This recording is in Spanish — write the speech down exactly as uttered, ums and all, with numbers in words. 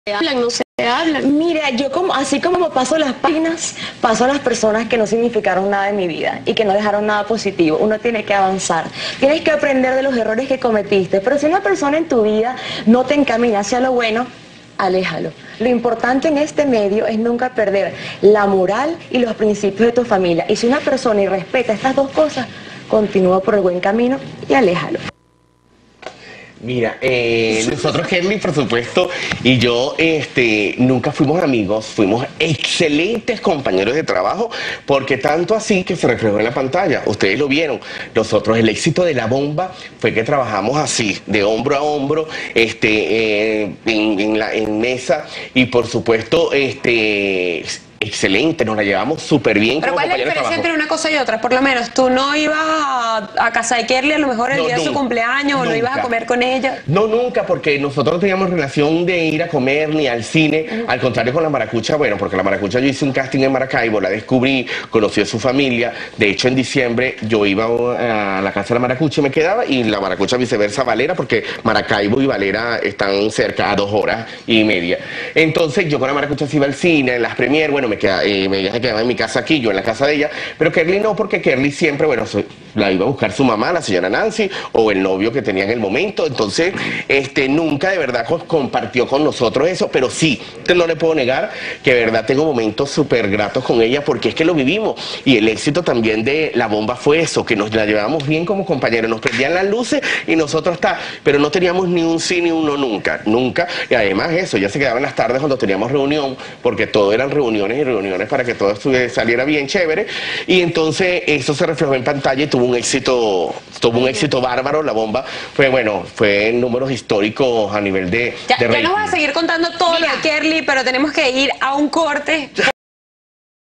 hablan, no se hablan. Mira, yo como, así como paso las páginas, paso a las personas que no significaron nada en mi vida y que no dejaron nada positivo. Uno tiene que avanzar, tienes que aprender de los errores que cometiste, pero si una persona en tu vida no te encamina hacia lo bueno, aléjalo. Lo importante en este medio es nunca perder la moral y los principios de tu familia. Y si una persona irrespeta estas dos cosas, continúa por el buen camino y aléjalo. Mira, eh, nosotros, Kerly, por supuesto, y yo este, nunca fuimos amigos, fuimos excelentes compañeros de trabajo, porque tanto así que se reflejó en la pantalla, ustedes lo vieron. Nosotros, el éxito de La Bomba fue que trabajamos así, de hombro a hombro, este, eh, en, en, la, en mesa, y por supuesto, este... excelente, nos la llevamos súper bien. Pero ¿cuál es la diferencia entre una cosa y otra? Por lo menos, tú no ibas a, a casa de Kerly a lo mejor el no, día nunca, de su cumpleaños, o no ibas a comer con ella. No, nunca, porque nosotros no teníamos relación de ir a comer ni al cine. Uh-huh. Al contrario, con la Maracucha, bueno, porque la Maracucha yo hice un casting en Maracaibo, la descubrí, conocí a su familia. De hecho, en diciembre yo iba a la casa de la Maracucha y me quedaba, y la Maracucha viceversa Valera, porque Maracaibo y Valera están cerca, a dos horas y media. Entonces yo con la Maracucha se iba al cine, en las premiers, bueno, me quedaba, eh, me quedaba en mi casa aquí, yo en la casa de ella, pero Kerly no, porque Kerly siempre, bueno, soy, la iba a buscar su mamá, la señora Nancy, o el novio que tenía en el momento. Entonces, este, nunca de verdad compartió con nosotros eso, pero sí, te no le puedo negar que de verdad tengo momentos súper gratos con ella, porque es que lo vivimos, y el éxito también de La Bomba fue eso, que nos la llevábamos bien como compañeros, nos prendían las luces y nosotros está, pero no teníamos ni un sí ni uno nunca, nunca, y además eso, ya se quedaban las tardes cuando teníamos reunión, porque todo eran reuniones y reuniones para que todo saliera bien chévere, y entonces eso se reflejó en pantalla y tuvo un éxito, tuvo un éxito bárbaro. La Bomba fue, bueno, fue en números históricos a nivel de, ya, de ya nos vas a seguir contando todo Mira. lo de Kerly, pero tenemos que ir a un corte.